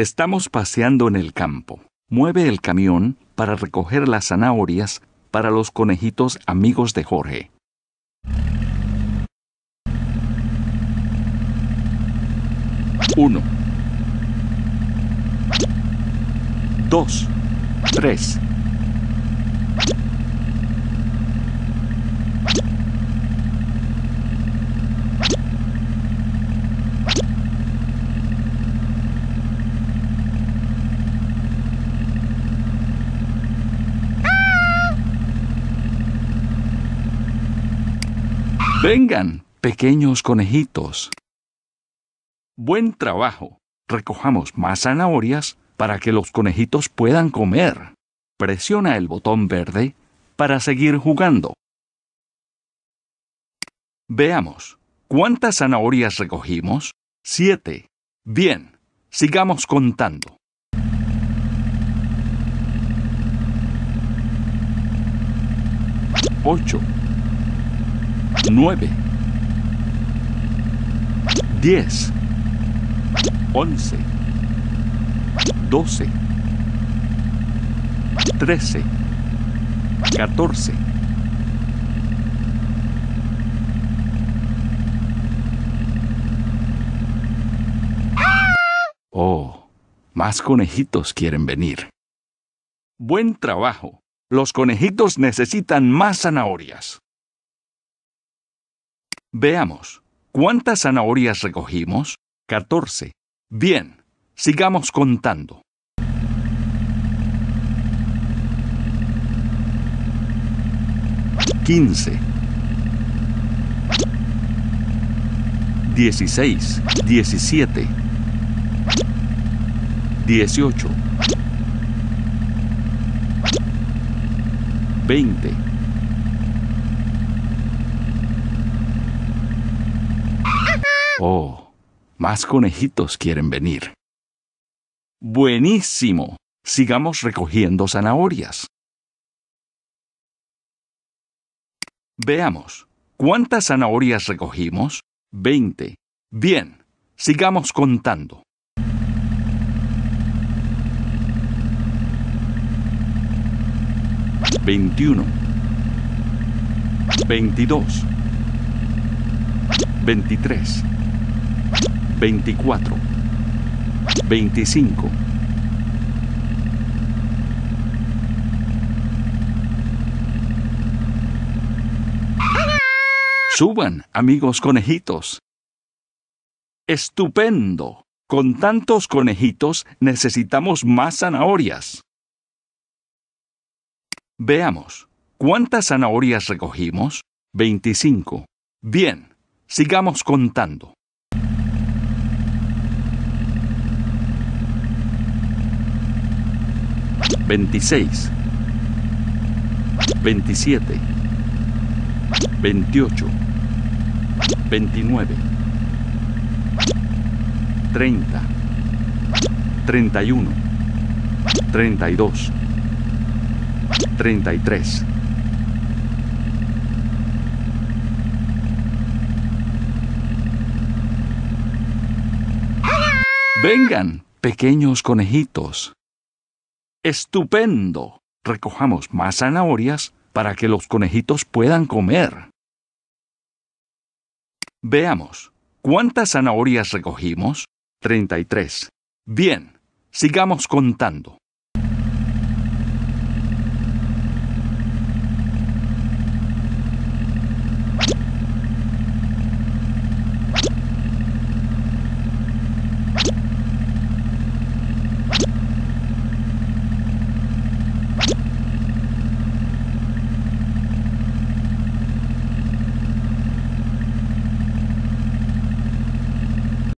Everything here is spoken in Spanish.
Estamos paseando en el campo. Mueve el camión para recoger las zanahorias para los conejitos amigos de Jorge. Uno, 2, 3. Vengan, pequeños conejitos. Buen trabajo. Recojamos más zanahorias para que los conejitos puedan comer. Presiona el botón verde para seguir jugando. Veamos. ¿Cuántas zanahorias recogimos? 7. Bien. Sigamos contando. 8, 9, 10, 11, 12, 13, 14. Oh, más conejitos quieren venir. Buen trabajo. Los conejitos necesitan más zanahorias. Veamos. ¿Cuántas zanahorias recogimos? 14. Bien. Sigamos contando. 15, 16, 17, 18, 20. Oh, más conejitos quieren venir. Buenísimo. Sigamos recogiendo zanahorias. Veamos. ¿Cuántas zanahorias recogimos? 20. Bien. Sigamos contando. 21, 22, 23, 24, 25. Suban, amigos conejitos. ¡Estupendo! Con tantos conejitos necesitamos más zanahorias. Veamos. ¿Cuántas zanahorias recogimos? 25. Bien. Sigamos contando. 26, 27, 28, 29, 30, 31, 32, 33. Vengan, pequeños conejitos. ¡Estupendo! Recojamos más zanahorias para que los conejitos puedan comer. Veamos. ¿Cuántas zanahorias recogimos? 33. Bien. Sigamos contando.